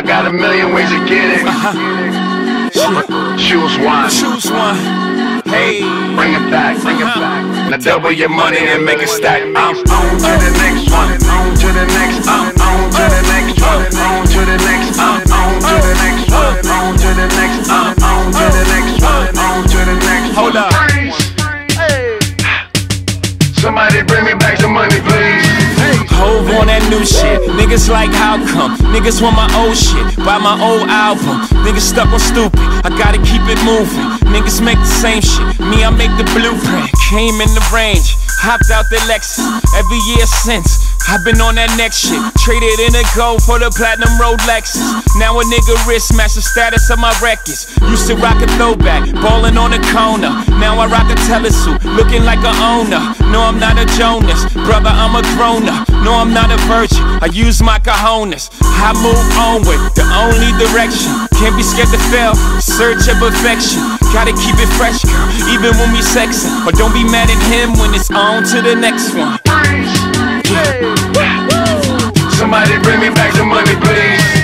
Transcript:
got a million ways to get it. Choose one. Choose one. Hey, Bring it back, bring it back. Now double your money and make it stack. I'm on to the next one, on to the next, on to the next one, on to the next, on to the next one, on to the next, on to the next one, on to the next. hold up. Somebody bring me back some money, please. Hove on that new shit. Niggas like how come? Niggas want my old shit. Buy my old album. Niggas stuck on stupid. I gotta keep it moving. Niggas make the same shit. Me, I make the blueprint. Came in the range. Hopped out the Lexus. Every year since, I've been on that next shit. Traded in a gold for the platinum Rolexes. Now a nigga wrist match the status of my records. Used to rock a throwback, ballin' on the corner. Now I rock a telesuit, looking like a owner. No, I'm not a Jonas, brother, I'm a grown-up. No, I'm not a virgin, I use my cojones. I move onward, the only direction. Can't be scared to fail, search of perfection. Gotta keep it fresh, girl, even when we sexin'. Or don't be mad at him when it's on to the next one. Somebody bring me back some money, please.